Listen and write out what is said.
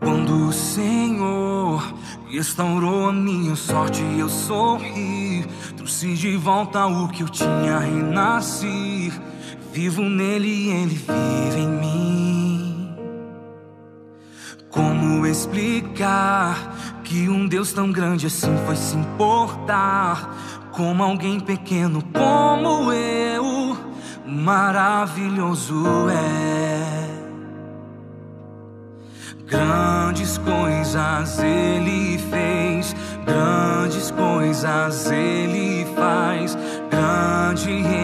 Quando o Senhor restaurou a minha sorte, eu sorri. Trouxe de volta o que eu tinha, renasci. Vivo nele e ele vive em mim. Como explicar que um Deus tão grande assim foi se importar como alguém pequeno como eu? Maravilhoso é. Grandes coisas ele fez, grandes coisas ele faz. Grande